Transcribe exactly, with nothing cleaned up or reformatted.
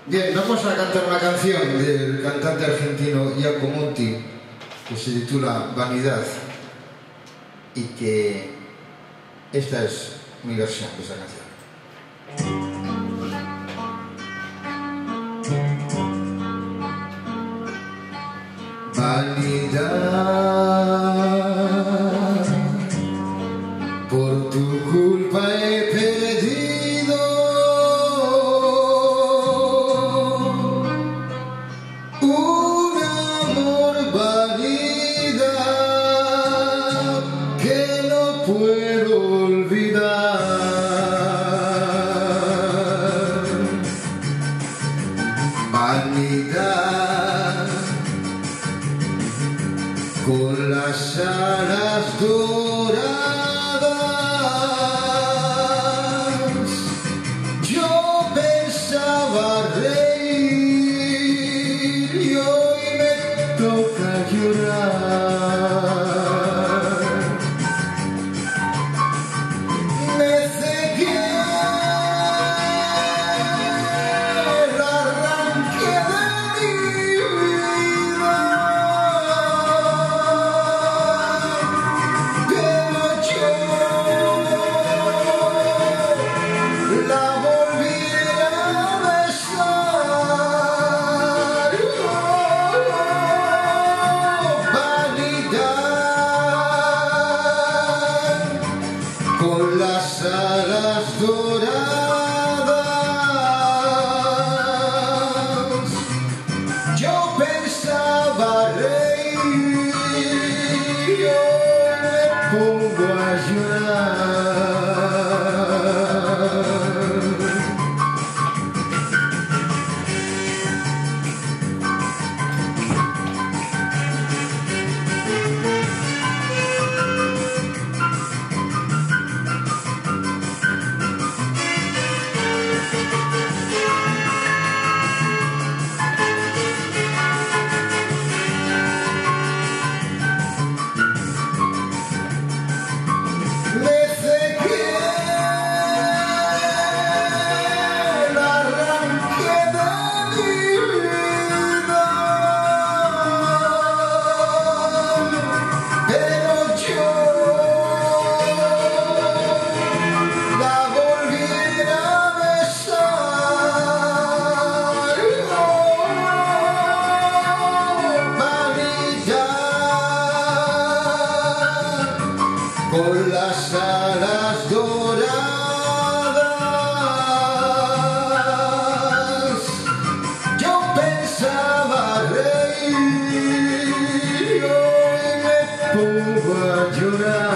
Bien, vamos a cantar una canción del cantante argentino Iaco Monti que se titula Vanidad, y que esta es mi versión de esa canción. Vanidad, por tu culpa he perdido un amor, vanidad que no puedo olvidar. Vanidad, con las alas doradas, yo pensaba reír y hoy me toca llorar. Me cegué el arranque de mi vida, pero yo la volví a besar. Oh, vanidad, con las alas doradas, yo pensaba reír y hoy me pongo a llorar. Me cegué el arranque de mi vida, pero yo la volví a besar. Oh, vanidad, con las alas doradas, yo pensaba reír y hoy me pongo a llorar.